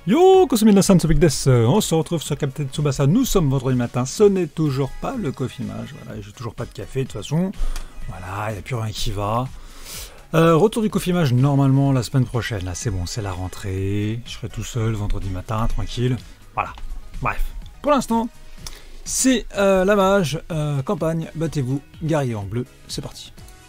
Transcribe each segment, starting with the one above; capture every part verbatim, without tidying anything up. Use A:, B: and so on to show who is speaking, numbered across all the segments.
A: Yo, Kosuminasan, c'est Big Death. On se retrouve sur Captain Tsubasa. Nous sommes vendredi matin. Ce n'est toujours pas le coffee mage. Voilà, j'ai toujours pas de café de toute façon. Voilà, il n'y a plus rien qui va. Euh, retour du coffee mage normalement la semaine prochaine. Là, c'est bon, c'est la rentrée. Je serai tout seul vendredi matin, tranquille. Voilà. Bref, pour l'instant, c'est euh, la mage euh, campagne. Battez-vous, guerrier en bleu. C'est parti.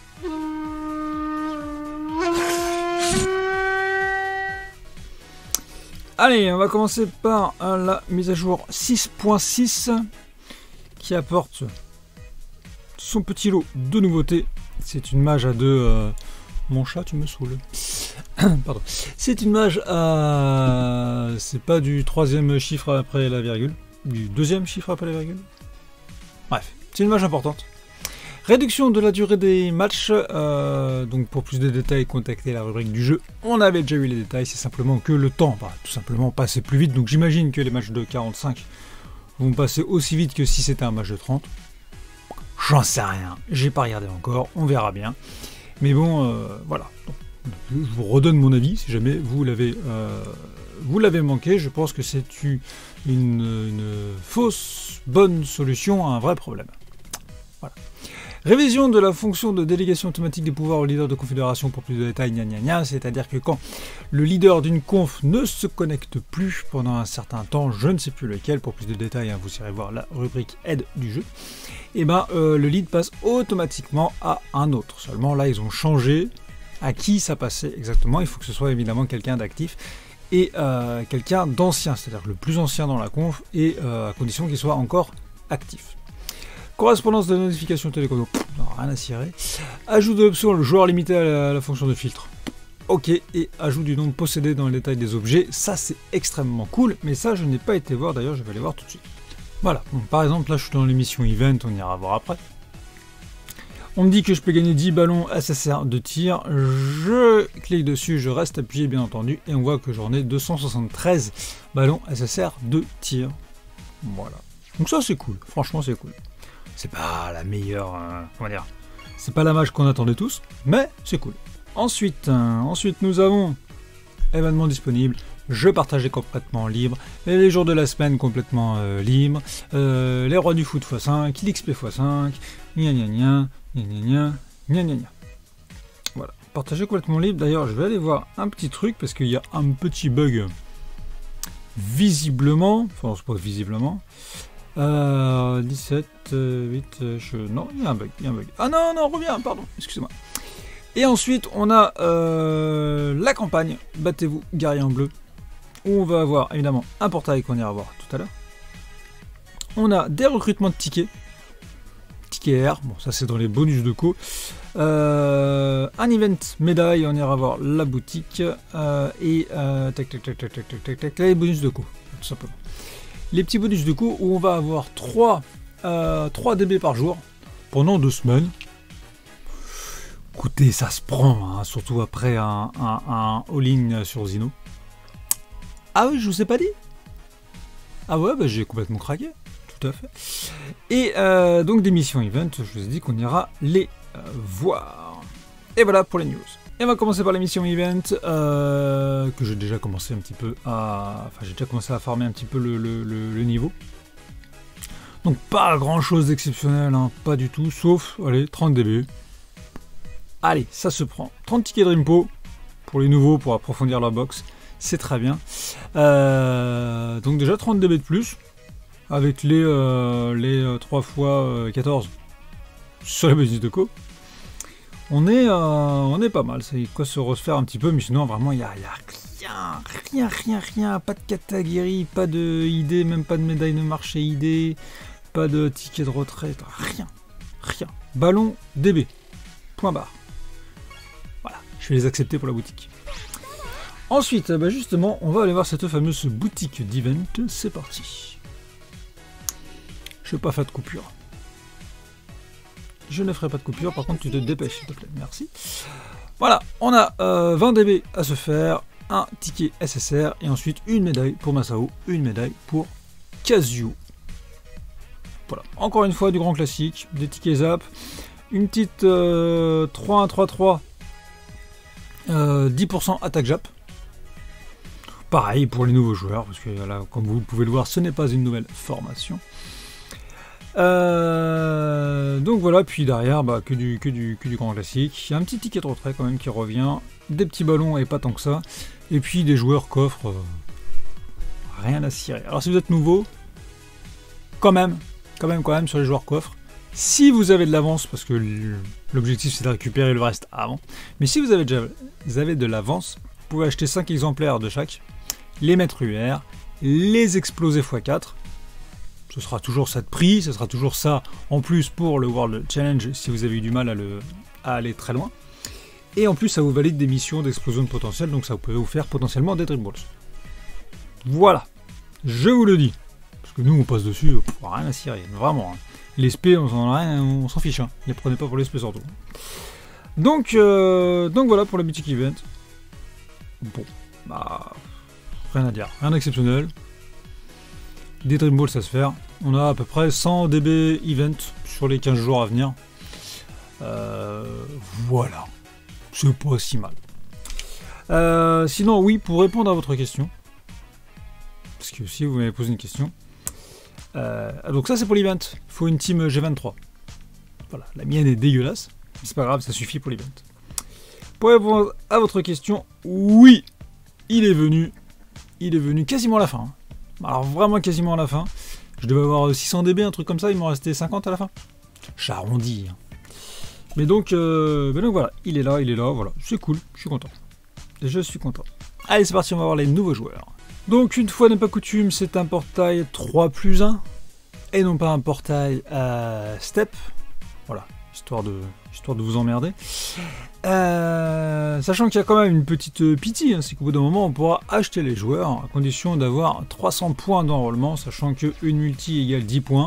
A: Allez, on va commencer par euh, la mise à jour six point six qui apporte son petit lot de nouveautés. C'est une mage à deux... Euh... Mon chat, tu me saoules. Pardon. C'est une mage à... C'est pas du troisième chiffre après la virgule, du deuxième chiffre après la virgule. Bref, c'est une mage importante. Réduction de la durée des matchs, euh, donc pour plus de détails, contactez la rubrique du jeu. On avait déjà eu les détails, c'est simplement que le temps va tout simplement passer plus vite. Donc j'imagine que les matchs de quarante-cinq vont passer aussi vite que si c'était un match de trente. J'en sais rien, j'ai pas regardé encore, on verra bien. Mais bon, euh, voilà. Donc, je vous redonne mon avis, si jamais vous l'avez euh, vous l'avez manqué. Je pense que c'est une, une fausse bonne solution à un vrai problème. Voilà. Révision de la fonction de délégation automatique des pouvoirs au leader de confédération pour plus de détails, gna gna gna, c'est-à-dire que quand le leader d'une conf ne se connecte plus pendant un certain temps, je ne sais plus lequel, pour plus de détails, hein, vous irez voir la rubrique aide du jeu, et ben euh, le lead passe automatiquement à un autre. Seulement là, ils ont changé à qui ça passait exactement, il faut que ce soit évidemment quelqu'un d'actif et euh, quelqu'un d'ancien, c'est-à-dire le plus ancien dans la conf, et euh, à condition qu'il soit encore actif. Correspondance de notification télécom, non, rien à cirer. Ajout de l'option, le joueur limité à la, à la fonction de filtre. Ok, et ajout du nombre possédé dans le détail des objets, ça c'est extrêmement cool, mais ça je n'ai pas été voir, d'ailleurs je vais aller voir tout de suite. Voilà, donc, par exemple là je suis dans l'émission event, on ira voir après. On me dit que je peux gagner dix ballons S S R de tir, je clique dessus, je reste appuyé bien entendu, et on voit que j'en ai deux cent soixante-treize ballons S S R de tir. Voilà, donc ça c'est cool, franchement c'est cool. C'est pas la meilleure, euh, comment dire, c'est pas la mage qu'on attendait tous, mais c'est cool. Ensuite, euh, ensuite nous avons événements disponibles, jeux partagés complètement libre, les jours de la semaine complètement euh, libres, euh, les rois du foot fois cinq, l'X P fois cinq, gna gna gna, gna gna gna, gna gna gna. Voilà, partagé complètement libre. D'ailleurs, je vais aller voir un petit truc parce qu'il y a un petit bug visiblement, enfin c'est pas visiblement. Euh, dix-sept, huit, je... non, il y a un bug, il y a un bug. Ah non, non, reviens, pardon, excusez-moi. Et ensuite, on a euh, la campagne, battez-vous, guerrier en bleu, où on va avoir évidemment un portail qu'on ira voir tout à l'heure. On a des recrutements de tickets, tickets R, bon ça c'est dans les bonus de co. Euh, un event médaille, on ira voir la boutique, euh, et euh, tac, tac, tac, tac, tac, tac, tac, tac, les bonus de co, tout simplement. Les petits bonus de coup où on va avoir trois, euh, trois D B par jour pendant deux semaines. Écoutez, ça se prend, hein, surtout après un, un, un all-in sur Zino. Ah oui, je vous ai pas dit. Ah ouais, bah j'ai complètement craqué, tout à fait. Et euh, donc des missions event, je vous ai dit qu'on ira les euh, voir. Et voilà pour les news. Et on va commencer par la mission event, euh, que j'ai déjà commencé un petit peu à... Enfin, j'ai déjà commencé à farmer un petit peu le, le, le, le niveau. Donc pas grand chose d'exceptionnel, hein, pas du tout, sauf, allez, trente D B. Allez, ça se prend. trente tickets Dreampo, pour les nouveaux, pour approfondir leur box, c'est très bien. Euh, donc déjà trente D B de plus, avec les, euh, les trois fois quatorze sur les bonus de co. On est, euh, on est pas mal, c'est quoi se refaire un petit peu, mais sinon vraiment il n'y a, y a rien, rien, rien, rien, pas de catégorie, pas de idée, même pas de médaille de marché idée, pas de ticket de retraite, rien, rien. Ballon D B, point barre. Voilà, je vais les accepter pour la boutique. Ensuite, bah justement, on va aller voir cette fameuse boutique d'event, c'est parti. Je vais pas faire de coupure. Je ne ferai pas de coupure, par contre tu te dépêches s'il te plaît, merci. Voilà, on a euh, vingt D B à se faire, un ticket S S R et ensuite une médaille pour Masao, une médaille pour Kazuo. Voilà, encore une fois du grand classique, des tickets zap, une petite euh, trois un trois trois, euh, dix pour cent attaque Jap. pareil pour les nouveaux joueurs, parce que là, comme vous pouvez le voir, ce n'est pas une nouvelle formation. Euh, donc voilà, puis derrière, bah, que, du, que, du, que du grand classique. Il y a un petit ticket de retrait quand même qui revient, des petits ballons et pas tant que ça, et puis des joueurs coffres, euh, rien à cirer. Alors si vous êtes nouveau, quand même, quand même, quand même sur les joueurs coffres, si vous avez de l'avance, parce que l'objectif c'est de récupérer le reste avant, mais si vous avez déjà vous avez de l'avance, vous pouvez acheter cinq exemplaires de chaque, les mettre U R, les exploser fois quatre. Ce sera toujours ça de prix, ce sera toujours ça en plus pour le World Challenge si vous avez eu du mal à, le, à aller très loin. Et en plus ça vous valide des missions d'explosion de potentiel, donc ça peut vous faire potentiellement des Dream Balls. Voilà, je vous le dis. Parce que nous on passe dessus, pff, rien à cirer, vraiment. Hein. Les S P on s'en, s'en fiche, hein. Ne les prenez pas pour les S P surtout. Donc, euh, donc voilà pour le Mythic Event. Bon, bah, rien à dire, rien d'exceptionnel. Des Dream Balls à se faire. On a à peu près cent D B event sur les quinze jours à venir. Euh, voilà. C'est pas si mal. Euh, sinon, oui, pour répondre à votre question. Parce que si vous m'avez posé une question. Euh, donc ça c'est pour l'event. Il faut une team G vingt-trois. Voilà. La mienne est dégueulasse. Mais c'est pas grave, ça suffit pour l'event. Pour répondre à votre question, oui, il est venu. Il est venu quasiment à la fin. Hein. Alors vraiment quasiment à la fin. Je devais avoir six cents D B, un truc comme ça, il m'en restait cinquante à la fin. J'arrondis. Mais donc, euh, mais donc voilà, il est là, il est là, voilà, c'est cool, je suis content. Je suis content. Allez, c'est parti, on va voir les nouveaux joueurs. Donc une fois n'est pas coutume, c'est un portail trois plus un, et non pas un portail euh, step. Voilà, histoire de, histoire de vous emmerder. Euh, sachant qu'il y a quand même une petite pitié, hein, c'est qu'au bout d'un moment on pourra acheter les joueurs à condition d'avoir trois cents points d'enrôlement, sachant qu'une multi égale dix points.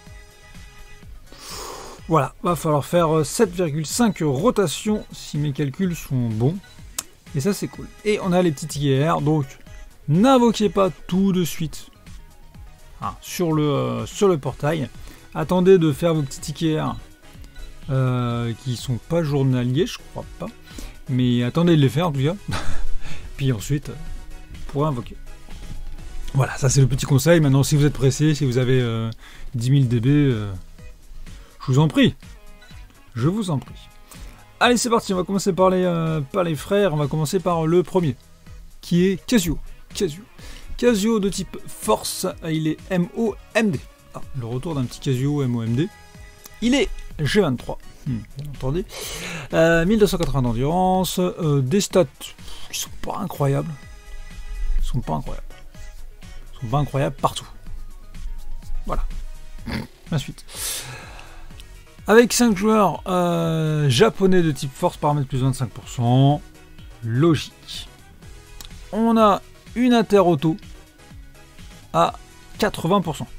A: Voilà, va falloir faire sept virgule cinq rotations si mes calculs sont bons. Et ça c'est cool. Et on a les petits tickets R, donc n'invoquez pas tout de suite hein, sur, le, euh, sur le portail. Attendez de faire vos petits tickets R. Euh, qui sont pas journaliers, je crois pas, mais attendez de les faire en tout cas, puis ensuite euh, pour invoquer. Voilà, ça c'est le petit conseil. Maintenant, si vous êtes pressé, si vous avez euh, dix mille D B, euh, je vous en prie, je vous en prie. Allez, c'est parti, on va commencer par les, euh, par les frères, on va commencer par le premier, qui est Kazuo. Kazuo, Kazuo de type force, il est M O M D. Ah, le retour d'un petit Kazuo M O M D. Il est G vingt-trois, hmm, bien entendu. Euh, mille deux cent quatre-vingts d'endurance, euh, des stats qui sont pas incroyables. Ils sont pas incroyables. Ils sont pas incroyables partout. Voilà. La suite. Avec cinq joueurs euh, japonais de type force, paramètre plus vingt-cinq pour cent. Logique. On a une inter auto à quatre-vingts pour cent.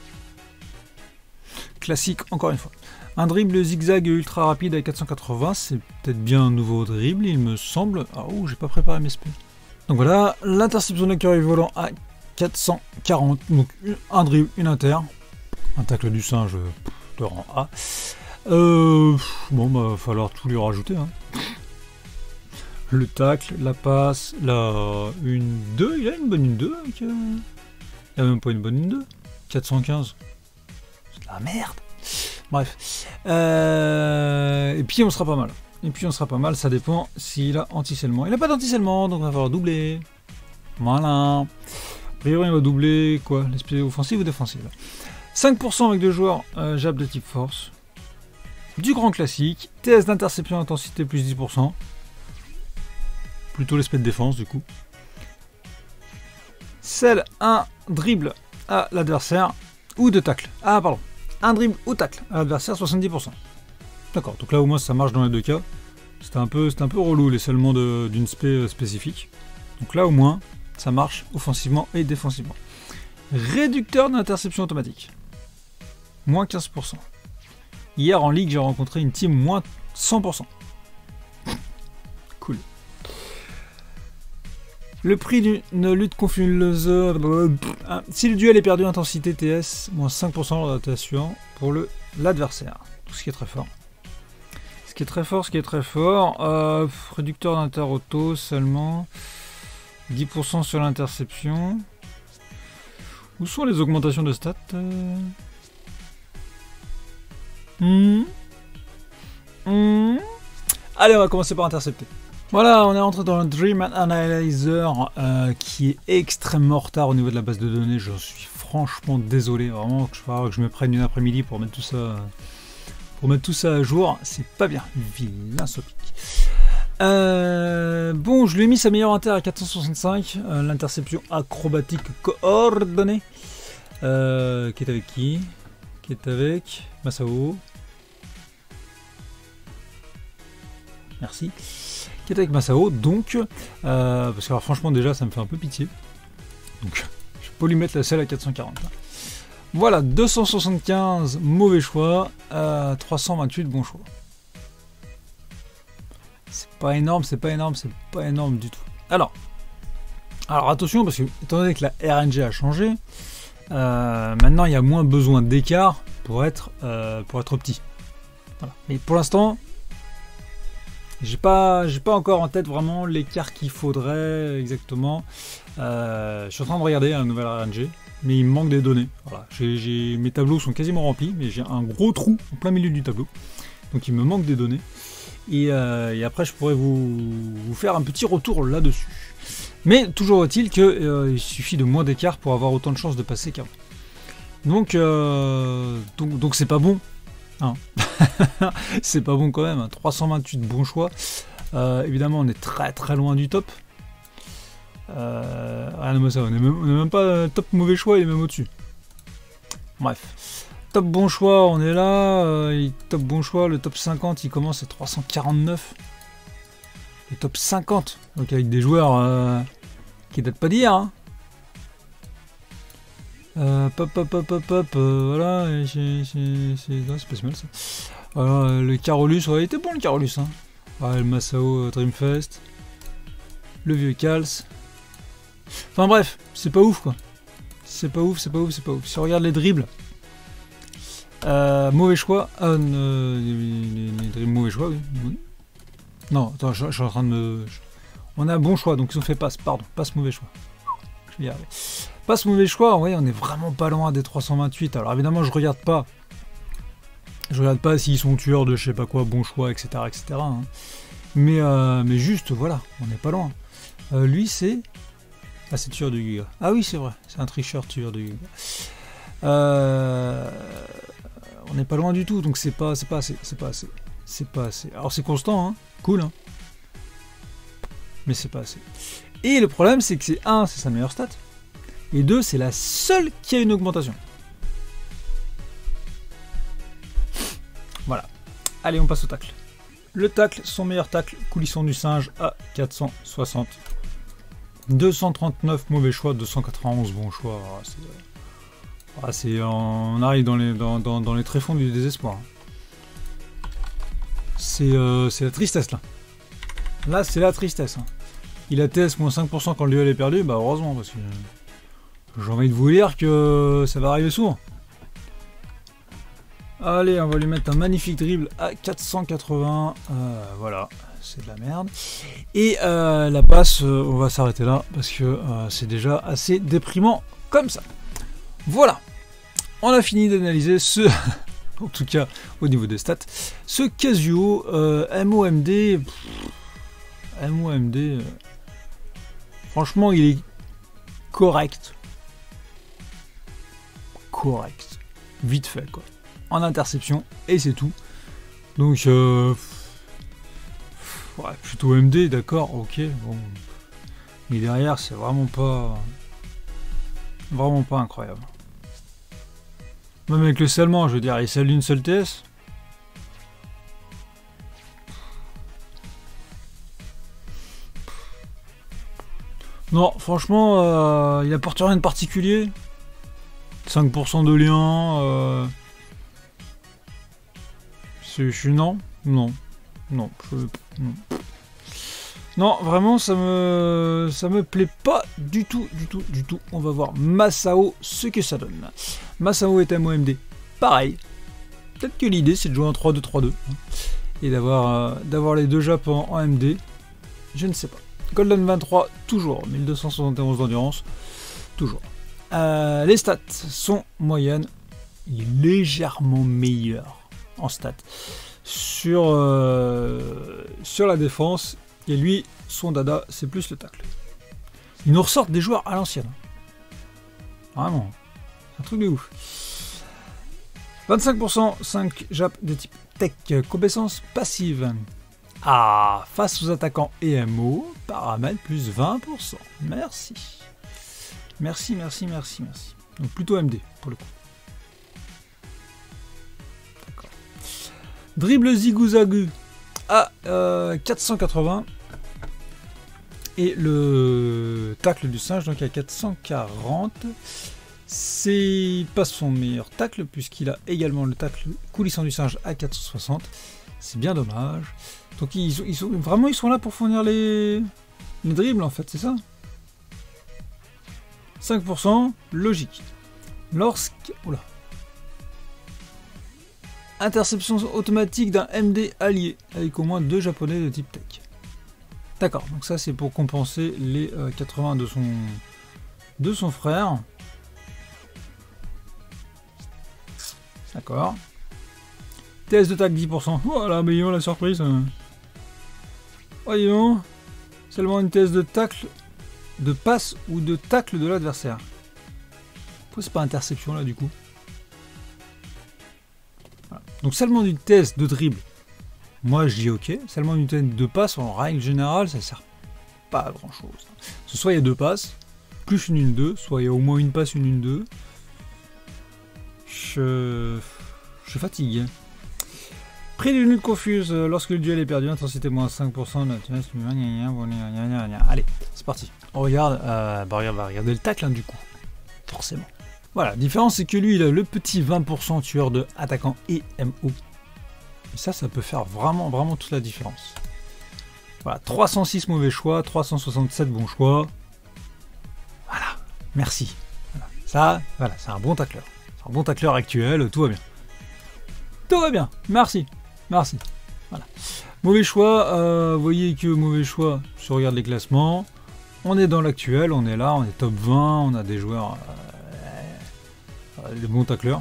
A: Classique encore une fois. Un dribble zigzag ultra rapide à quatre cent quatre-vingts, c'est peut-être bien un nouveau dribble, il me semble. Ah oh, j'ai pas préparé mes S P. Donc voilà, l'interception de curry volant à quatre cent quarante. Donc un dribble, une inter. Un tacle du singe de rang A. Euh, bon, bah, va falloir tout lui rajouter. Hein. Le tacle, la passe, la une deux. Il a une bonne une deux. Avec, euh... Il a même pas une bonne une deux. quatre cent quinze. C'est de la merde. Bref. Euh... Et puis on sera pas mal. Et puis on sera pas mal, ça dépend s'il a anti-scellement. Il n'a pas d'anti-scellement, donc on va falloir doubler. Voilà. A priori, on va doubler quoi? L'esprit offensive ou défensive? cinq pour cent avec deux joueurs euh, jab de type force. Du grand classique. T S d'interception intensité plus dix pour cent. Plutôt l'aspect de défense du coup. Celle un dribble à l'adversaire ou de tacle. Ah pardon. Un dribble ou tacle à l'adversaire soixante-dix pour cent. D'accord, donc là au moins ça marche dans les deux cas. C'était un peu, c'était un peu relou les seulement d'une spé spécifique. Donc là au moins ça marche offensivement et défensivement. Réducteur d'interception automatique. Moins quinze pour cent. Hier en ligue j'ai rencontré une team moins cent pour cent. Cool. Le prix d'une lutte confuseuse. Si le duel est perdu, intensité T S, moins cinq pour cent de rotation pour l'adversaire. Tout ce qui est très fort. Ce qui est très fort, ce qui est très fort. Euh, réducteur d'inter-auto seulement. dix pour cent sur l'interception. Où sont les augmentations de stats euh... hmm. Hmm. Allez, on va commencer par intercepter. Voilà, on est rentré dans le Dream Analyzer euh, qui est extrêmement en retard au niveau de la base de données. Je suis franchement désolé, vraiment que je, que je me prenne une après-midi pour mettre tout ça, pour mettre tout ça à jour. C'est pas bien, vilain Sopic. Euh, bon, je lui ai mis sa meilleure inter à quatre cent soixante-cinq, euh, l'interception acrobatique coordonnée, euh, qui est avec qui? Qui est avec Masao. Merci. Qui est avec Masao, donc, euh, parce que alors, franchement déjà ça me fait un peu pitié. Donc je peux lui mettre la selle à quatre cent quarante. Là. Voilà, deux cent soixante-quinze, mauvais choix, euh, trois cent vingt-huit, bon choix. C'est pas énorme, c'est pas énorme, c'est pas énorme du tout. Alors, alors attention, parce que étant donné que la R N G a changé, euh, maintenant il y a moins besoin d'écart pour être, euh, pour être petit. Voilà. Mais pour l'instant, j'ai pas, j'ai pas encore en tête vraiment l'écart qu'il faudrait exactement. Euh, je suis en train de regarder la nouvelle R N G, mais il me manque des données. Voilà. J'ai, j'ai, mes tableaux sont quasiment remplis, mais j'ai un gros trou en plein milieu du tableau. Donc il me manque des données. Et, euh, et après je pourrais vous, vous faire un petit retour là-dessus. Mais toujours est-il qu'il euh, suffit de moins d'écart pour avoir autant de chances de passer qu'avant. Donc euh, donc donc c'est pas bon. Hein. C'est pas bon quand même. Hein. trois cent vingt-huit bon choix. Euh, évidemment on est très très loin du top. Euh, rien de ça, on n'est même, même pas top mauvais choix, il est même au-dessus. Bref. Top bon choix, on est là. Euh, top bon choix, le top cinquante, il commence à trois cent quarante-neuf. Le top cinquante, donc avec des joueurs euh, qui datent pas d'hier. Hein. Euh, pop, pop, pop, pop, pop, euh, voilà. C'est, c'est, c'est, c'est pas si mal ça. Voilà, le Carolus, ouais, il était bon le Carolus. Hein. Ouais, le Masao euh, Dreamfest. Le vieux Kals. Enfin bref, c'est pas ouf quoi. C'est pas ouf, c'est pas ouf, c'est pas ouf. Si on regarde les dribbles. Euh, mauvais choix. Ah, euh, les, les, les mauvais choix, oui. oui. Non, attends, je, je suis en train de me. Je... On a un bon choix, donc ils ont fait passe, pardon, passe mauvais choix. Je vais y arriver. Passe mauvais choix, ouais, on est vraiment pas loin des trois cent vingt-huit. Alors évidemment, je regarde pas. Je regarde pas s'ils sont tueurs de je sais pas quoi, bon choix, et cetera, et cetera. Hein. Mais, euh, mais juste, voilà, on n'est pas loin. Euh, lui, c'est. Ah, c'est tueur de Giga. Ah oui, c'est vrai, c'est un tricheur tueur de Giga. Euh. On n'est pas loin du tout, donc c'est pas, c'est pas assez, c'est pas assez, c'est pas assez. Alors c'est constant, hein, cool, hein, mais c'est pas assez. Et le problème, c'est que c'est un, c'est sa meilleure stat, et deux, c'est la seule qui a une augmentation. Voilà. Allez, on passe au tacle. Le tacle, son meilleur tacle, coulisson du singe à quatre cent soixante. deux cent trente-neuf mauvais choix, deux cent quatre-vingt-onze bon choix. Ah, c'est... Ah, c'est, on arrive dans les, dans, dans, dans les tréfonds du désespoir. C'est euh, la tristesse là. Là c'est la tristesse. Hein. Il a T S moins cinq pour cent quand le duel est perdu, bah heureusement parce que j'ai envie de vous dire que ça va arriver souvent. Allez, on va lui mettre un magnifique dribble à quatre cent quatre-vingts. Euh, voilà, c'est de la merde. Et euh, la passe, euh, on va s'arrêter là parce que euh, c'est déjà assez déprimant comme ça. Voilà, on a fini d'analyser ce, en tout cas au niveau des stats, ce Casio euh, M O M D. Pff, M O M D, euh, franchement, il est correct. Correct. Vite fait, quoi. En interception, et c'est tout. Donc, euh, ouais, plutôt M D, d'accord, ok. Bon. Mais derrière, c'est vraiment pas. Vraiment pas incroyable. Même avec le seulement, je veux dire, il scelle d'une seule T S. Non, franchement, euh, il apporte rien de particulier. cinq pour cent de lien. Euh... Je suis non, non, non, je... non. Non, vraiment, ça me, ça me plaît pas du tout, du tout, du tout. On va voir Masao, ce que ça donne. Masao est M O M D, pareil. Peut-être que l'idée, c'est de jouer en trois deux trois deux. Hein, et d'avoir euh, d'avoir les deux Japs en, en M D. Je ne sais pas. Golden vingt-trois, toujours. mille deux cent soixante et onze d'endurance, toujours. Euh, les stats sont moyennes. Il est légèrement meilleur en stats sur, euh, sur la défense. Et lui, son dada, c'est plus le tacle. Ils nous ressortent des joueurs à l'ancienne. Vraiment. C'est un truc de ouf. vingt-cinq pour cent, cinq Jap de type tech. Compétence passive. Ah, face aux attaquants et M O, paramètre plus vingt pour cent. Merci. Merci, merci, merci, merci. Donc plutôt M D pour le coup. D'accord. Dribble zigouzagu à euh, quatre cent quatre-vingts. Et le tacle du singe donc à quatre cent quarante. C'est pas son meilleur tacle puisqu'il a également le tacle coulissant du singe à quatre cent soixante. C'est bien dommage. Donc ils sont, ils sont vraiment ils sont là pour fournir les, les dribbles en fait, c'est ça. cinq pour cent, logique. Lorsque... Oula. Interception automatique d'un M D allié, avec au moins deux japonais de type tech. D'accord, donc ça c'est pour compenser les euh, quatre-vingts de son, de son frère. D'accord. T S de tac dix pour cent. Voilà, mais la surprise. Voyons. Seulement une T S de tacle, de passe ou de tacle de l'adversaire. Pourquoi c'est pas interception là du coup? Voilà. Donc seulement une T S de dribble. Moi je dis ok. Seulement une T S de passe en règle générale ça sert pas à grand chose. Soit il y a deux passes, plus une une deux, soit il y a au moins une passe, une une deux. Je... Je fatigue. Prix d'une lutte confuse lorsque le duel est perdu, intensité moins cinq pour cent. Allez, c'est parti. On regarde, euh, bah regarde, bah regardez le tacle hein, du coup. Forcément. Voilà, la différence c'est que lui il a le petit vingt pour cent tueur de attaquant et M O. Et ça, ça peut faire vraiment, vraiment toute la différence. Voilà, trois cent six mauvais choix, trois cent soixante-sept bons choix. Voilà, merci. Voilà. Ça, voilà, c'est un bon tacleur. C'est un bon tacleur actuel, tout va bien. Tout va bien, merci. Merci. Voilà. Mauvais choix, euh, vous voyez que mauvais choix, si on regarde les classements, on est dans l'actuel, on est là, on est top vingt, on a des joueurs, euh, euh, des bons tacleurs.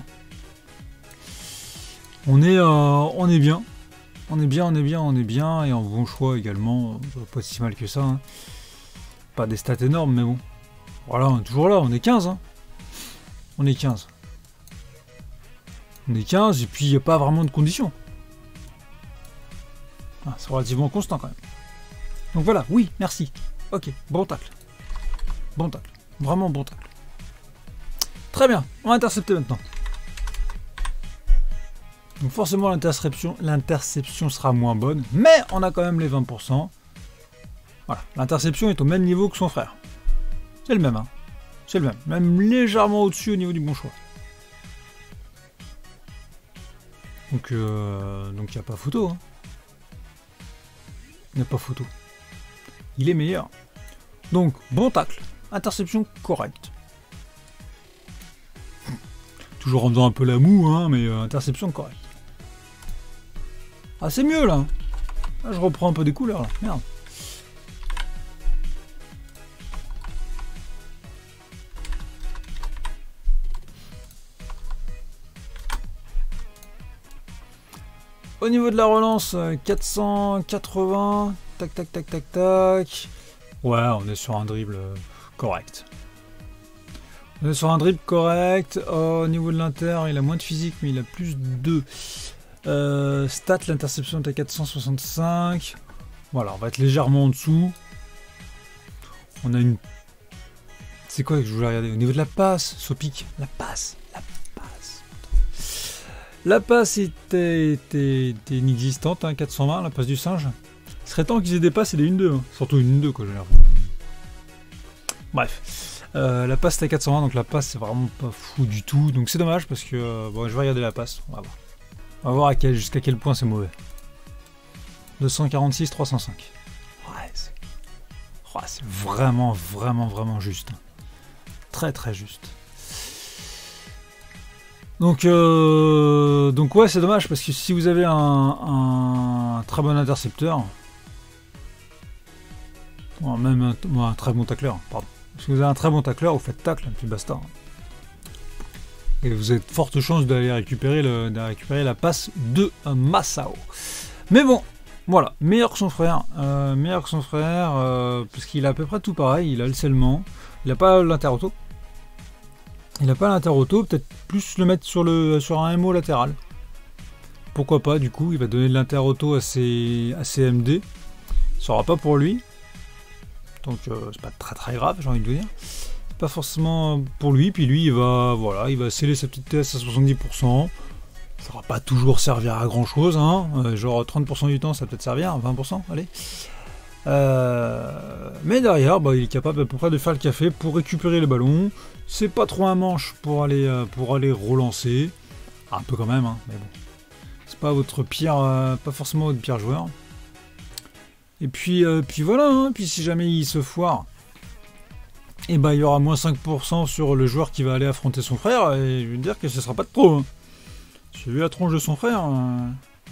A: On est, euh, on est bien, on est bien, on est bien, on est bien, et en bon choix également, pas si mal que ça. Hein. Pas des stats énormes, mais bon. Voilà, on est toujours là, on est quinze. Hein. On est quinze. On est quinze, et puis il n'y a pas vraiment de conditions. Ah, c'est relativement constant quand même. Donc voilà, oui, merci. Ok, bon tacle. Bon tacle. Vraiment bon tacle. Très bien, on va intercepter maintenant. Donc forcément l'interception, l'interception sera moins bonne, mais on a quand même les vingt pour cent. Voilà, l'interception est au même niveau que son frère. C'est le même, hein. C'est le même, même légèrement au-dessus au niveau du bon choix. Donc euh, donc il n'y a pas photo. Hein. Il n'y a pas photo. Il est meilleur. Donc bon tacle, interception correcte. Toujours en faisant un peu la moue, hein, mais euh, interception correcte. Ah c'est mieux là. Là je reprends un peu des couleurs là. Merde. Au niveau de la relance, quatre cent quatre-vingts, tac tac tac tac tac. Ouais, on est sur un dribble correct. On est sur un dribble correct. Oh, au niveau de l'inter, il a moins de physique, mais il a plus de euh, stats. L'interception est à quatre cent soixante-cinq. Voilà, on va être légèrement en dessous. On a une... C'est quoi que je voulais regarder? Au niveau de la passe, Sopic, la passe, la passe. La passe était, était, était inexistante, hein, quatre cent vingt, la passe du singe. Il serait temps qu'ils aient des passes et des une deux. Hein. Surtout une une deux, quoi, je veux dire. Bref. Euh, la passe était à quatre cent vingt, donc la passe c'est vraiment pas fou du tout. Donc c'est dommage parce que euh, bon, je vais regarder la passe. On va voir. On va voir à quel, jusqu'à quel point c'est mauvais. deux cent quarante-six, trois cent cinq. Ouais, c'est oh, c'est vraiment, vraiment, vraiment juste. Très, très juste. Donc, euh, donc ouais, c'est dommage parce que si vous avez un, un très bon intercepteur, Bon, même un, bon, un très bon tacleur, pardon. Si vous avez un très bon tacleur, vous faites tacle, puis basta. Et vous avez de fortes chances d'aller récupérer, le, d'aller récupérer la passe de Massao. Mais bon, voilà, meilleur que son frère, euh, meilleur que son frère, euh, parce qu'il a à peu près tout pareil, il a le scellement, il n'a pas l'interauto. Il n'a pas l'interauto, peut-être plus le mettre sur, le, sur un M O latéral. Pourquoi pas, du coup, il va donner de l'interauto à ses, à ses M D. Ça sera pas pour lui. Donc euh, c'est pas très très grave, j'ai envie de vous dire. C'est pas forcément pour lui, puis lui il va voilà, il va sceller sa petite T S à soixante-dix pour cent. Ça va pas toujours servir à grand chose, hein. Euh, genre trente pour cent du temps ça va peut-être servir, vingt pour cent, allez. Euh, mais derrière, bah, il est capable à peu près de faire le café pour récupérer le ballon. C'est pas trop un manche pour aller, euh, pour aller relancer. Un peu quand même, hein, mais bon. C'est pas votre pire, euh, pas forcément votre pire joueur. Et puis, euh, puis voilà, hein, puis si jamais il se foire, et bah il y aura moins cinq pour cent sur le joueur qui va aller affronter son frère, et je veux dire que ce sera pas de trop. Hein. J'ai vu la tronche de son frère. Euh...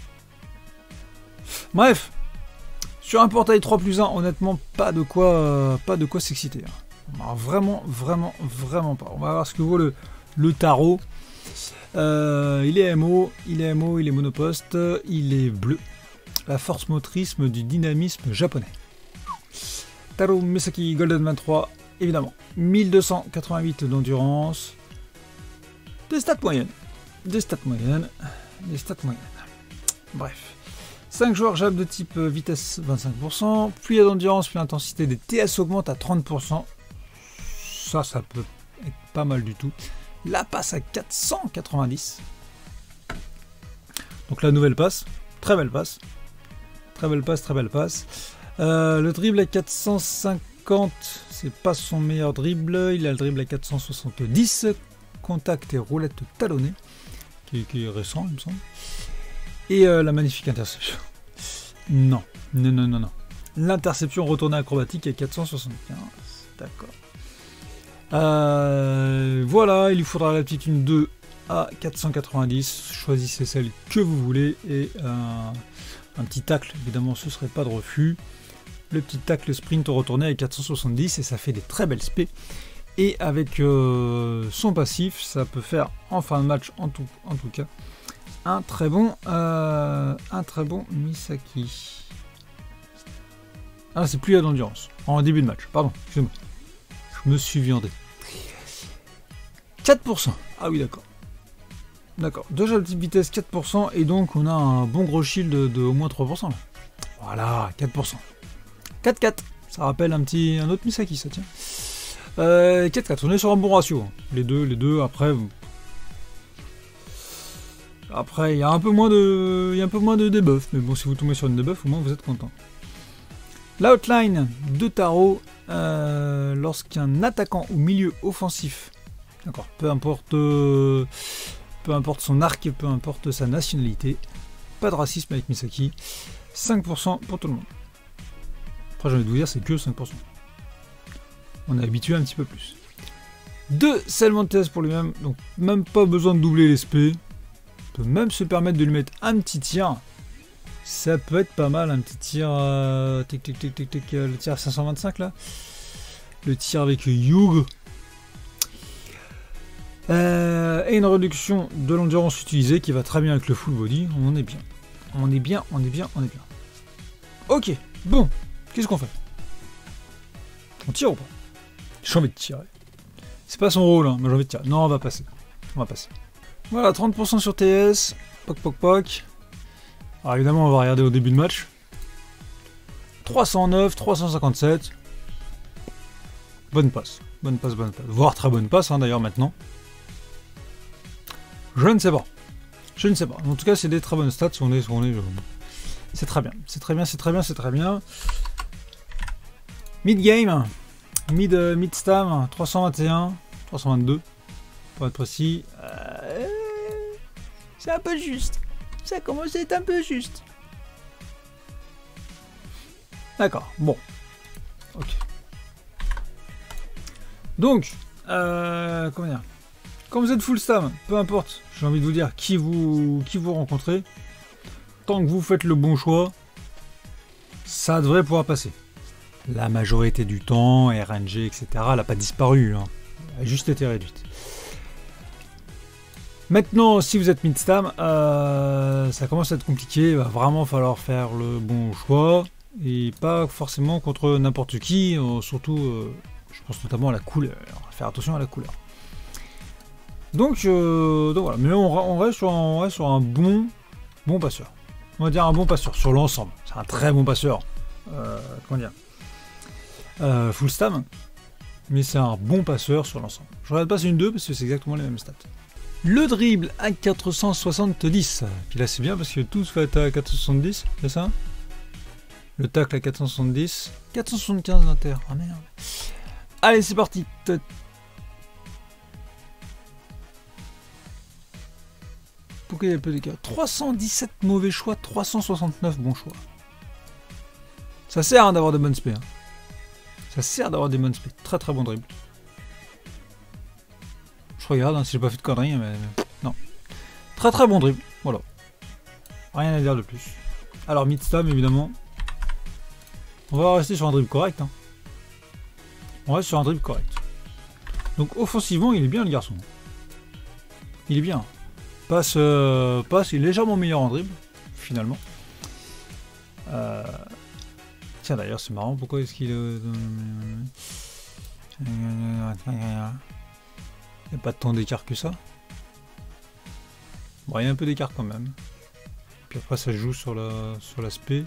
A: Bref. Sur un portail trois plus un, honnêtement, pas de quoi, euh, pas de quoi s'exciter. Alors, vraiment, vraiment, vraiment pas. On va voir ce que vaut le, le tarot. Euh, il est M O, il est M O, il est monoposte, il est bleu. La force motrice du dynamisme japonais. Taro Misaki Golden vingt-trois, évidemment. mille deux cent quatre-vingt-huit d'endurance. Des stats moyennes. Des stats moyennes. Des stats moyennes. Bref. cinq joueurs jab de type vitesse vingt-cinq pour cent, puis d'endurance, puis l'intensité des T S augmente à trente pour cent. Ça, ça peut être pas mal du tout. La passe à quatre cent quatre-vingt-dix. Donc la nouvelle passe, très belle passe. Très belle passe, très belle passe. Euh, le dribble à quatre cent cinquante, c'est pas son meilleur dribble. Il a le dribble à quatre cent soixante-dix. Contact et roulette talonnée, qui, qui est récent, il me semble. Et euh, la magnifique interception. Non, non, non, non, non. L'interception retournée acrobatique à quatre cent soixante-quinze. D'accord. Euh, voilà, il lui faudra l'aptitude deux à quatre cent quatre-vingt-dix. Choisissez celle que vous voulez. Et euh, un petit tacle, évidemment, ce serait pas de refus. Le petit tacle sprint retourné à quatre cent soixante-dix. Et ça fait des très belles spé. Et avec euh, son passif, ça peut faire en fin de match, en tout, en tout cas. Un très bon, euh, un très bon Misaki. Ah, c'est plus à l'endurance. En début de match, pardon, excusez-moi. Je me suis viandé. quatre pour cent. Ah oui, d'accord. D'accord. Deux jeux de type vitesse, quatre pour cent. Et donc, on a un bon gros shield de, de au moins trois pour cent. Là. Voilà, quatre pour cent. quatre quatre. Ça rappelle un petit, un autre Misaki, ça tient. Euh, quatre quatre. On est sur un bon ratio. Hein. Les deux, les deux, après... Après, il y a un peu moins de, il y a un peu moins de debuff, mais bon, si vous tombez sur une debuff, au moins vous êtes content. L'outline de Taro, euh, lorsqu'un attaquant ou milieu offensif, d'accord, peu importe, euh, peu importe son arc, peu importe sa nationalité, pas de racisme avec Misaki, cinq pour cent pour tout le monde. Après, j'ai envie de vous dire, c'est que cinq pour cent. On est habitué un petit peu plus. Deux seulement de T S pour lui-même, donc même pas besoin de doubler les S P. Peut même se permettre de lui mettre un petit tir. Ça peut être pas mal, un petit tir. Euh, tic, tic, tic, tic, tic, euh, le tir à cinq cent vingt-cinq là. Le tir avec Yug. Euh, et une réduction de l'endurance utilisée qui va très bien avec le full body. On est bien. On est bien, on est bien, on est bien. Ok, bon. Qu'est-ce qu'on fait? On tire ou pas? J'ai envie de tirer. C'est pas son rôle, hein, mais j'ai envie de tirer. Non, on va passer. On va passer. Voilà, trente pour cent sur T S, poc poc poc. Alors évidemment, on va regarder au début de match. trois cent neuf, trois cent cinquante-sept. Bonne passe, bonne passe, bonne passe. Voire très bonne passe, hein, d'ailleurs, maintenant. Je ne sais pas. Je ne sais pas. En tout cas, c'est des très bonnes stats. On est, on est, c'est très bien. C'est très bien, c'est très bien, c'est très bien. Mid-game. Mid, euh, mid-stam, trois cent vingt et un, trois cent vingt-deux. Pour être précis. Euh, c'est un peu juste. Ça commence à être un peu juste. D'accord, bon. Ok. Donc, euh, comment dire, quand vous êtes full stam, peu importe, j'ai envie de vous dire qui vous, qui vous rencontrez, tant que vous faites le bon choix, ça devrait pouvoir passer. la majorité du temps, R N G, et cetera, elle n'a pas disparu, hein. Elle a juste été réduite. Maintenant, si vous êtes mid-stam, euh, ça commence à être compliqué, il va vraiment falloir faire le bon choix, et pas forcément contre n'importe qui, euh, surtout, euh, je pense notamment à la couleur, faire attention à la couleur. Donc, euh, donc voilà, mais on, on, reste sur un, on reste sur un bon, bon passeur. On va dire un bon passeur sur l'ensemble. C'est un très bon passeur. Euh, comment dire euh, full stam. Mais c'est un bon passeur sur l'ensemble. Je regarde pas c'est une deux parce que c'est exactement les mêmes stats. Le dribble à quatre cent soixante-dix. Puis là c'est bien parce que tout se fait à quatre cent soixante-dix, c'est ça? Le tacle à quatre cent soixante-dix. quatre cent soixante-quinze d'inter. Ah merde. Allez c'est parti. Pourquoi il y a peu d'écart? trois cent dix-sept mauvais choix, trois cent soixante-neuf bons choix. Ça sert hein, d'avoir des bonnes spé. Hein. Ça sert d'avoir des bonnes spé. Très très bon dribble. Je regarde hein, si j'ai pas fait de conneries, mais non. Très très bon dribble. Voilà. Rien à dire de plus. Alors mid-stam évidemment. On va rester sur un dribble correct. Hein. On reste sur un dribble correct. Donc offensivement, il est bien le garçon. Il est bien. Passe, euh, passe, il est légèrement meilleur en dribble, finalement. Euh... Tiens d'ailleurs c'est marrant, pourquoi est-ce qu'il est... Il n'y a pas tant d'écart que ça. Bon, il y a un peu d'écart quand même. Puis après ça joue sur la sur l'aspect.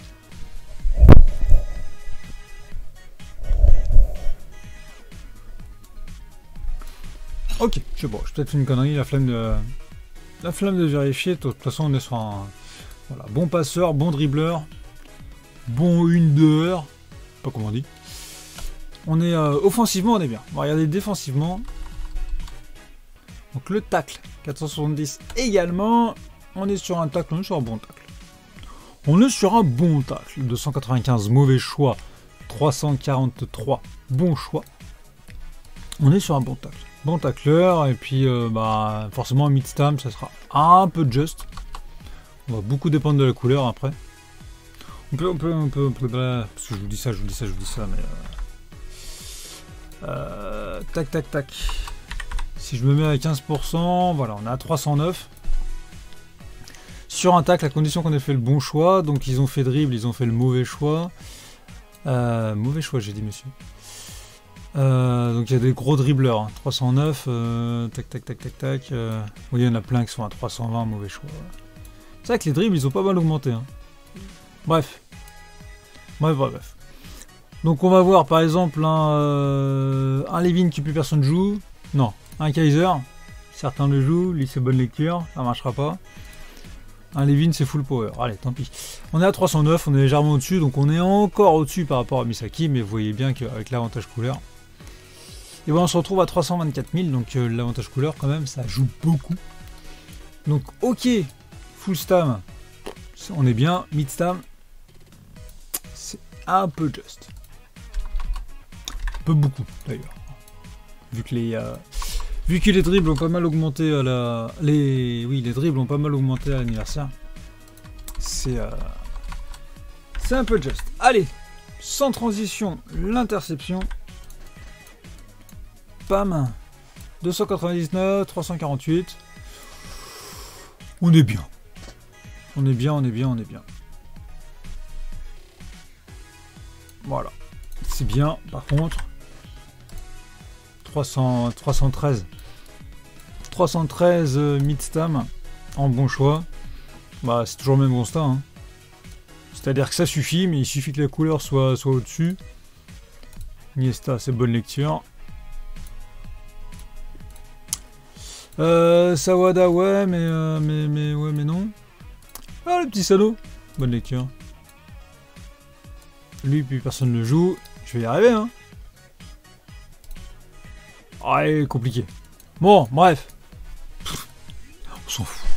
A: Ok, je sais pas, j'ai peut-être fait une connerie, la flemme de... La flamme de vérifier, de toute façon on est sur un voilà, bon passeur, bon dribbleur, bon une deux heures, pas comment on dit. On est euh, offensivement on est bien. On va regarder défensivement. Donc le tacle, quatre cent soixante-dix également. On est sur un tacle, on est sur un bon tacle. On est sur un bon tacle. deux cent quatre-vingt-quinze mauvais choix, trois cent quarante-trois bons choix. On est sur un bon tacle. Bon tacleur, et puis euh, bah, forcément mid-stam ça sera un peu just. On va beaucoup dépendre de la couleur après. On peut, on peut, on peut, on peut bah, parce que je vous dis ça, je vous dis ça, je vous dis ça, mais euh, euh, tac, tac, tac. Si je me mets à quinze pour cent, voilà, on est à trois cent neuf. Sur un tacle, à condition qu'on ait fait le bon choix, donc ils ont fait dribble, ils ont fait le mauvais choix. Euh, mauvais choix, j'ai dit monsieur. Euh, donc il y a des gros dribbleurs, hein. trois cent neuf, euh, tac tac tac tac tac. Euh, oui, il y en a plein qui sont à trois cent vingt, mauvais choix. C'est vrai que les dribbles ils ont pas mal augmenté. Hein. Bref. Bref, bref, bref. Donc on va voir par exemple un, euh, un Levin que plus personne joue. Non, un Kaiser. Certains le jouent, lui c'est bonne lecture, ça marchera pas. Un Levin c'est full power, allez tant pis. On est à trois cent neuf, on est légèrement au-dessus, donc on est encore au-dessus par rapport à Misaki, mais vous voyez bien qu'avec l'avantage couleur. Et voilà, on se retrouve à trois cent vingt-quatre mille, donc euh, l'avantage couleur quand même, ça joue beaucoup. Donc ok, full stam, on est bien, mid stam, c'est un peu just. Un peu beaucoup d'ailleurs. Vu que les... Euh, vu que les dribbles ont pas mal augmenté à la... Les... Oui, les dribbles ont pas mal augmenté à l'anniversaire. C'est... Euh, c'est un peu just. Allez, sans transition, l'interception. Pam, deux cent quatre-vingt-dix-neuf, trois cent quarante-huit. On est bien. On est bien, on est bien, on est bien. Voilà. C'est bien, par contre. trois cents, trois cent treize. trois cent treize euh, mid-stam en bon choix. Bah, c'est toujours le même constat. Hein. C'est-à-dire que ça suffit, mais il suffit que la couleur soit, soit au-dessus. Niesta, c'est bonne lecture. Euh, Sawada, ouais, mais, euh, mais, mais, ouais, mais non. Ah, le petit Sano, bonne lecture. Lui, puis personne ne le joue. Je vais y arriver, hein. Ah, il est compliqué. Bon, bref. Pff, on s'en fout.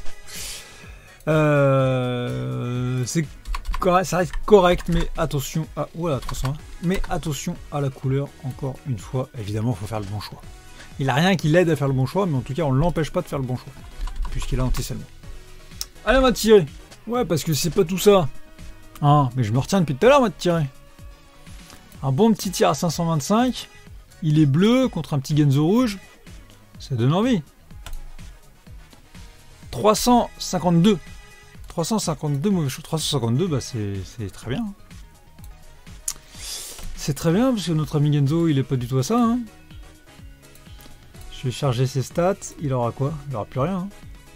A: Euh, c'est correct, ça reste correct, mais attention à... Voilà, trois cent un. Mais attention à la couleur, encore une fois. Évidemment, il faut faire le bon choix. Il n'a rien qui l'aide à faire le bon choix, mais en tout cas, on ne l'empêche pas de faire le bon choix. Puisqu'il a anti-seulement. Allez, on va tirer. Ouais, parce que c'est pas tout ça. Ah, mais je me retiens depuis tout à l'heure, moi, de tirer. Un bon petit tir à cinq cent vingt-cinq. Il est bleu contre un petit Genzo rouge. Ça donne envie. trois cent cinquante-deux. trois cent cinquante-deux mauvais choix. trois cent cinquante-deux, bah c'est très bien. C'est très bien parce que notre ami Genzo, il est pas du tout à ça. Hein. Je vais charger ses stats. Il aura quoi? Il aura plus rien. Hein.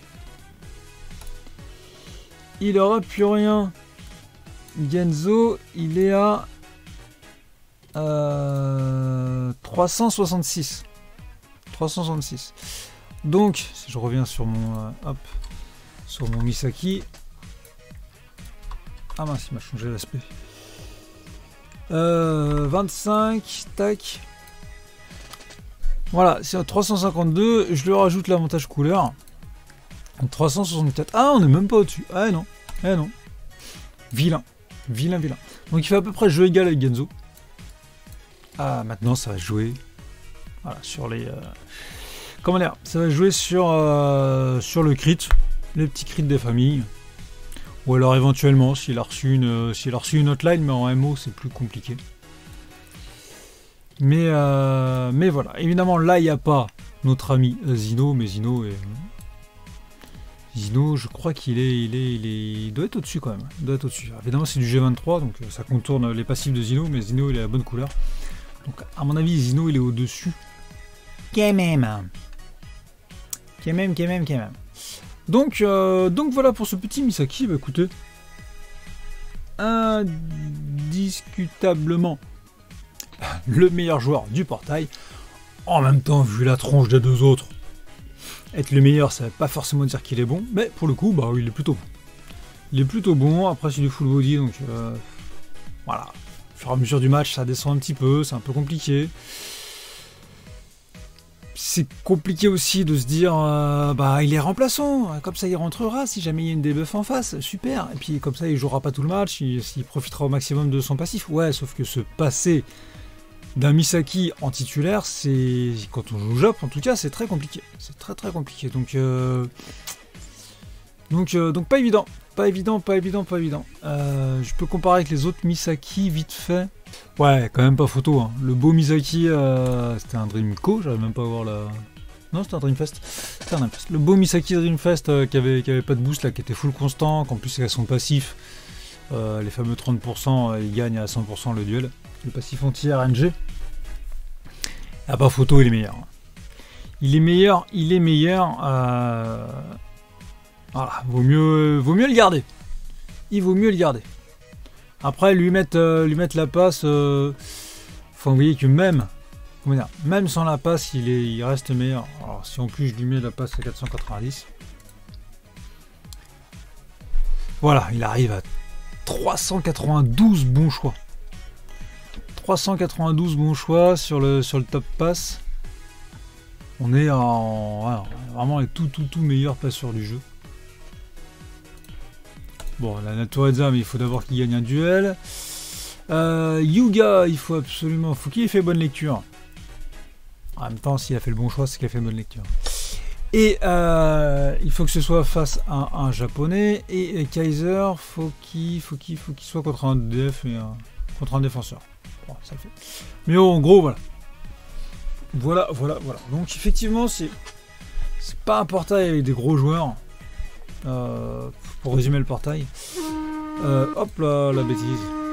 A: Il aura plus rien. Genzo, il est à euh, trois cent soixante-six. trois cent soixante-six. Donc, si je reviens sur mon euh, hop, sur mon Misaki. Ah mince, il m'a changé l'aspect. Euh, vingt-cinq, tac. Voilà, c'est à trois cent cinquante-deux. Je lui rajoute l'avantage couleur. trois cent soixante-quatre. Ah, on n'est même pas au-dessus. Ah non, eh non. Vilain, vilain, vilain. Donc il fait à peu près jeu égal avec Genzo. Ah, maintenant ça va jouer. Voilà, sur les. Euh... Comment dire? Ça va jouer sur euh, sur le crit, les petits crits des familles. Ou alors éventuellement, s'il a reçu une, s'il a reçu une hotline, mais en M O, c'est plus compliqué. Mais, euh, mais voilà. Évidemment, là, il n'y a pas notre ami Zino, mais Zino est... Zino, je crois qu'il est, il est, il est, il doit être au-dessus quand même. Il doit être au-dessus. Évidemment, c'est du G vingt-trois, donc ça contourne les passifs de Zino, mais Zino, il a la bonne couleur. Donc, à mon avis, Zino, il est au-dessus. Quand même. Quand même, quand même, quand même. Donc, euh, donc voilà pour ce petit Misaki. Bah écoutez, indiscutablement le meilleur joueur du portail. En même temps, vu la tronche des deux autres, être le meilleur, ça ne veut pas forcément dire qu'il est bon. Mais pour le coup, bah il est plutôt bon. Il est plutôt bon. Après, c'est du full body, donc euh, voilà. Au fur et à mesure du match, ça descend un petit peu. C'est un peu compliqué. C'est compliqué aussi de se dire euh, bah il est remplaçant, comme ça il rentrera si jamais il y a une debuff en face, super, et puis comme ça il jouera pas tout le match, il, il profitera au maximum de son passif. Ouais, sauf que se passer d'un Misaki en titulaire, c'est quand on joue Jop en tout cas, c'est très compliqué, c'est très très compliqué, donc euh, donc euh, donc pas évident, pas évident, pas évident, pas évident. Euh, je peux comparer avec les autres Misaki vite fait. Ouais, quand même pas photo. Hein. Le beau Misaki, euh, c'était un Dreamco, j'arrive même pas à voir la. Non, c'était un Dreamfest. C'était un Dreamfest. Le beau Misaki Dreamfest euh, qui, avait, qui avait pas de boost, là, qui était full constant, qu'en plus avec son passif, euh, les fameux trente pour cent, euh, il gagne à cent pour cent le duel. Le passif anti-R N G. Ah, pas photo, il est meilleur. Il est meilleur, il est meilleur. Euh... Voilà, vaut mieux, vaut mieux le garder. Il vaut mieux le garder. Après, lui mettre, euh, lui mettre la passe, euh, faut envoyer que même, comment dire, même sans la passe, il, est, il reste meilleur. Alors, si en plus je lui mets la passe à quatre cent quatre-vingt-dix, voilà, il arrive à trois cent quatre-vingt-douze bons choix. trois cent quatre-vingt-douze bons choix sur le, sur le top pass. On est en voilà, vraiment les tout, tout, tout meilleurs passeurs du jeu. Bon, la Natureza, mais il faut d'abord qu'il gagne un duel. Euh, Yuga, il faut absolument... faut qu'il ait fait bonne lecture. En même temps, s'il a fait le bon choix, c'est qu'il a fait bonne lecture. Et euh, il faut que ce soit face à un, un japonais. Et, et Kaiser, faut qu'il faut qu'il faut qu'il soit contre un D F et un, contre un défenseur. Bon, ça le fait. Mais oh, en gros, voilà. Voilà, voilà, voilà. Donc effectivement, c'est c'est pas un portail avec des gros joueurs. Euh, pour résumer le portail. Euh, hop là, la bêtise.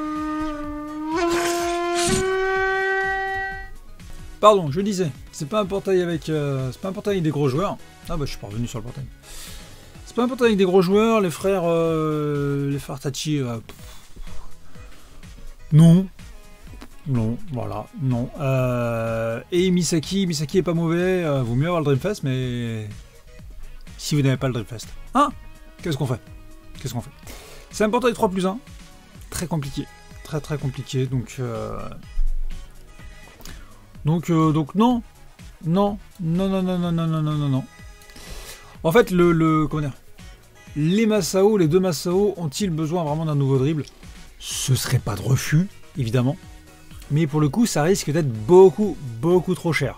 A: Pardon, je disais, c'est pas un portail avec, euh, c'est pas un portail avec des gros joueurs. Ah bah je suis pas revenu sur le portail. C'est pas un portail avec des gros joueurs. Les frères, euh, les frères Tachi. Euh, non, non, voilà, non. Euh, et Misaki, Misaki est pas mauvais. Euh, vaut mieux avoir le Dreamfest, mais si vous n'avez pas le Dreamfest, hein? Qu'est-ce qu'on fait? Qu'est-ce qu'on fait? C'est un portail trois plus un. Très compliqué. Très très compliqué. Donc, euh... donc, euh, donc non. Non. Non, non, non, non, non, non, non, non, non. En fait, le, le comment dire, les Masao, les deux Masao, ont-ils besoin vraiment d'un nouveau dribble? Ce serait pas de refus, évidemment. Mais pour le coup, ça risque d'être beaucoup, beaucoup trop cher.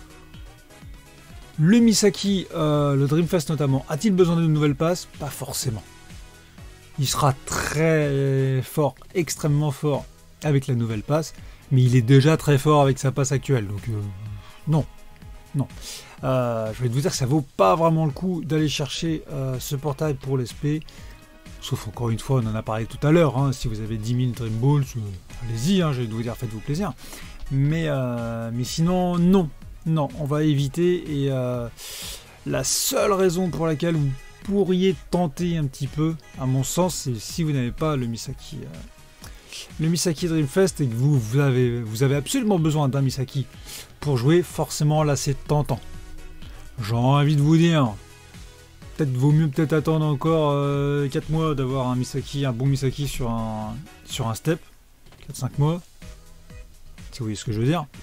A: Le Misaki, euh, le Dreamfest notamment, a-t-il besoin d'une nouvelle passe? Pas forcément. Il sera très fort, extrêmement fort avec la nouvelle passe, mais il est déjà très fort avec sa passe actuelle, donc euh, non, non. Euh, je vais vous dire que ça vaut pas vraiment le coup d'aller chercher euh, ce portail pour l'S P, sauf encore une fois, on en a parlé tout à l'heure, hein, si vous avez dix mille Dream Balls, euh, allez-y, hein, je vais vous dire, faites-vous plaisir, mais, euh, mais sinon, non, non, on va éviter, et euh, la seule raison pour laquelle vous pourriez tenter un petit peu, à mon sens, c'est si vous n'avez pas le Misaki, euh, le Misaki Dreamfest et que vous, vous, avez, vous avez absolument besoin d'un Misaki pour jouer, forcément là c'est tentant. J'ai envie de vous dire, peut-être vaut mieux peut-être attendre encore euh, quatre mois d'avoir un Misaki, un bon Misaki sur un, sur un step, quatre cinq mois, si vous voyez ce que je veux dire.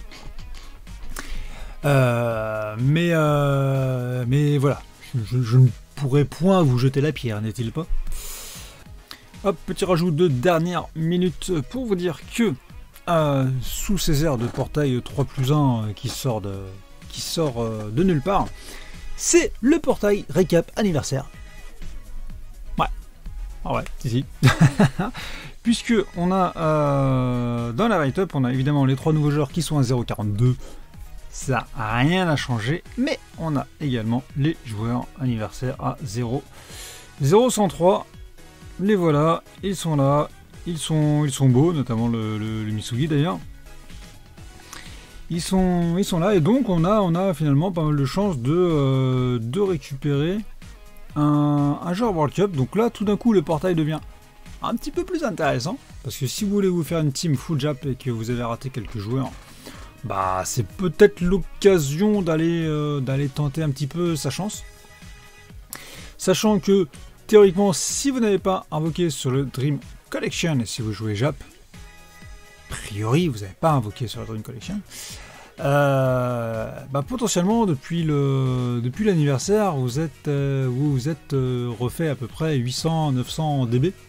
A: Euh, mais, euh, mais voilà, je, je ne pourrais point vous jeter la pierre, n'est-il pas? Hop, petit rajout de dernière minute pour vous dire que euh, sous ces airs de portail trois plus un euh, qui sort de, qui sort, euh, de nulle part, c'est le portail récap anniversaire. Ouais, ah ouais, si si. Puisque on a euh, dans la write-up, on a évidemment les trois nouveaux joueurs qui sont à zéro virgule quarante-deux. Ça n'a rien à changer, mais on a également les joueurs anniversaires à zéro virgule cent trois. Les voilà, ils sont là, ils sont, ils sont beaux, notamment le, le, le Misugi d'ailleurs. Ils sont, ils sont là, et donc on a, on a finalement pas mal de chances de, euh, de récupérer un, un joueur World Cup. Donc là, tout d'un coup, le portail devient un petit peu plus intéressant, parce que si vous voulez vous faire une team full Jap et que vous avez raté quelques joueurs, bah c'est peut-être l'occasion d'aller euh, d'aller tenter un petit peu sa chance. Sachant que théoriquement, si vous n'avez pas invoqué sur le Dream Collection, et si vous jouez Jap, a priori, vous n'avez pas invoqué sur le Dream Collection, euh, bah potentiellement, depuis le depuis l'anniversaire, vous êtes, euh, vous, vous êtes euh, refait à peu près huit cents neuf cents D B.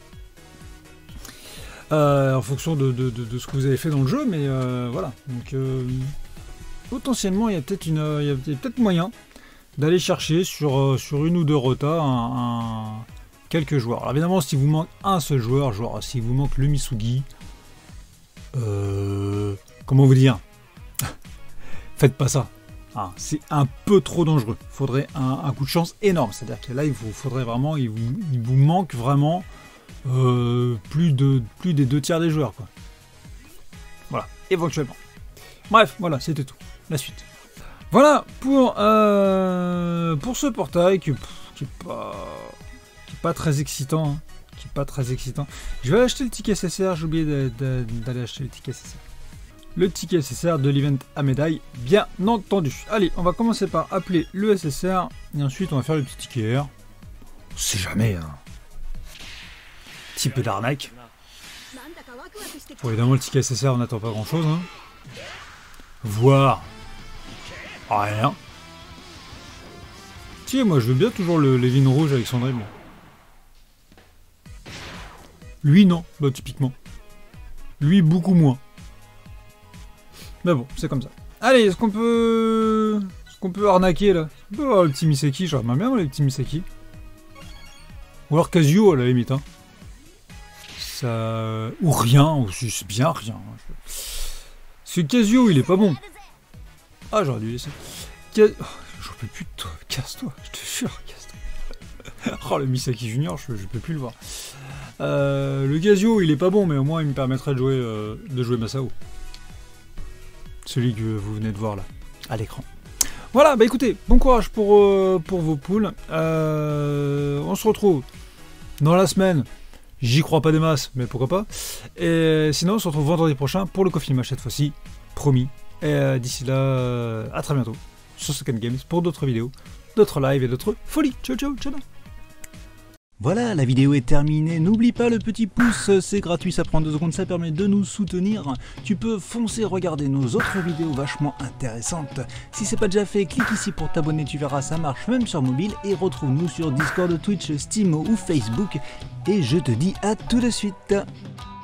A: Euh, en fonction de, de, de, de ce que vous avez fait dans le jeu, mais euh, voilà. Donc, euh, potentiellement, il y a peut-être une, il y a peut-être moyen d'aller chercher sur, sur une ou deux rotas un, un, quelques joueurs. Alors évidemment, si vous manque un seul joueur, genre si vous manque le Misugi, euh, comment vous dire, faites pas ça. Ah, c'est un peu trop dangereux. Il faudrait un, un coup de chance énorme. C'est-à-dire que là, il vous faudrait vraiment, il vous, il vous manque vraiment euh, plus de plus des deux tiers des joueurs, quoi. Voilà, éventuellement. Bref, voilà, c'était tout. La suite. Voilà pour, euh, pour ce portail qui, qui est pas qui est pas très excitant, hein, qui est pas très excitant. Je vais acheter le ticket S S R, j'ai oublié d'aller acheter le ticket S S R. Le ticket S S R de l'event à médaille, bien entendu. Allez, on va commencer par appeler le S S R et ensuite on va faire le petit ticket R. On sait jamais, hein. Petit peu d'arnaque. Bon, évidemment, le ticket S S R, on n'attend pas grand chose, hein. Voir. Rien. Tiens, moi je veux bien toujours le Lévin rouge avec son dribble. Lui non, bah typiquement. Lui beaucoup moins. Mais bon, c'est comme ça. Allez, est-ce qu'on peut... Est-ce qu'on peut arnaquer là? On peut avoir le petit Misaki, j'aimerais bien les petits Misaki. Ou alors Kazuo à la limite, hein. Ça... Ou rien, ou c'est bien rien. Parce que Kazuo il est pas bon. Ah, j'aurais dû laisser. Cas... Oh, j'en peux plus de toi. Casse-toi, je te jure, casse-toi. Oh, le Misaki Junior, je, je peux plus le voir. Euh, le Kazuo, il est pas bon, mais au moins il me permettrait de jouer, euh, de jouer Masao. Celui que vous venez de voir là, à l'écran. Voilà, bah écoutez, bon courage pour, euh, pour vos poules. Euh, on se retrouve dans la semaine. J'y crois pas des masses, mais pourquoi pas. Et sinon, on se retrouve vendredi prochain pour le Coffee Match cette fois-ci. Promis. Et euh, d'ici là, euh, à très bientôt sur Second Games pour d'autres vidéos, d'autres lives et d'autres folies. Ciao, ciao, ciao.
B: Voilà, la vidéo est terminée. N'oublie pas le petit pouce, c'est gratuit, ça prend deux secondes, ça permet de nous soutenir. Tu peux foncer regarder nos autres vidéos vachement intéressantes. Si c'est pas déjà fait, clique ici pour t'abonner, tu verras, ça marche même sur mobile. Et retrouve-nous sur Discord, Twitch, Steam ou Facebook. Et je te dis à tout de suite.